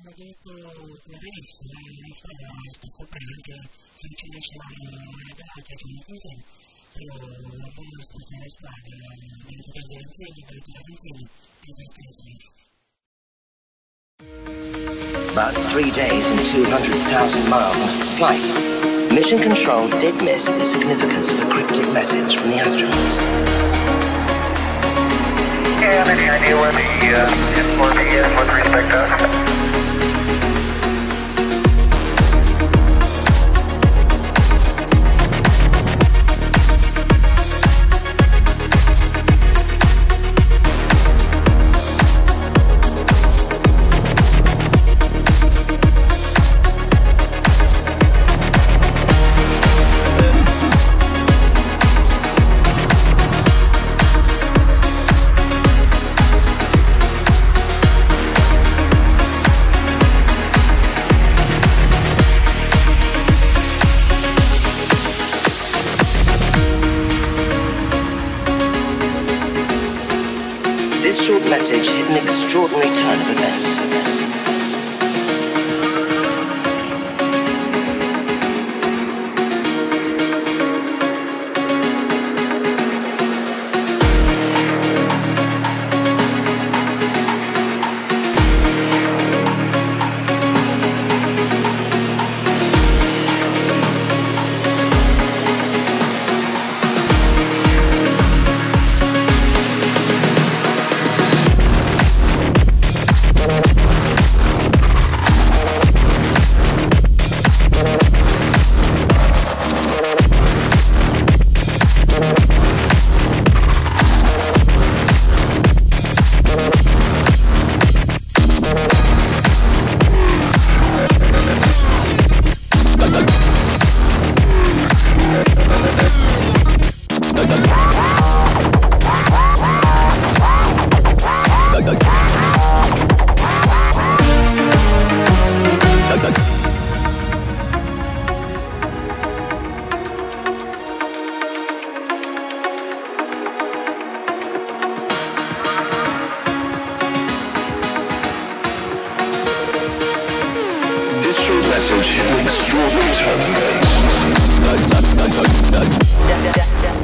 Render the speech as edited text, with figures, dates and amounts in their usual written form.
prodotto progresso, spesso poi anche se ci lasciamo la cosa, però la buona sposta la squadra, deve potersi insieme, deve potersi insieme, e questo è il About 3 days and 200,000 miles into the flight, Mission Control did miss the significance of a cryptic message from the astronauts. Yeah, any idea where the S4B is with respect to us? This short message hit an extraordinary turn of events. This short message hit an extraordinary turn of events.